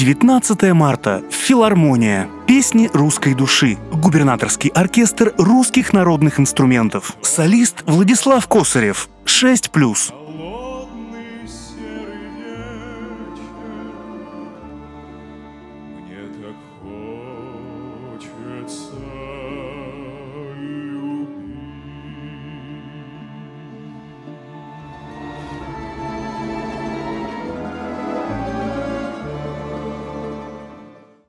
19 марта. Филармония. Песни русской души. Губернаторский оркестр русских народных инструментов. Солист Владислав Косарев. 6+. Холодный серый вечер, мне так хочется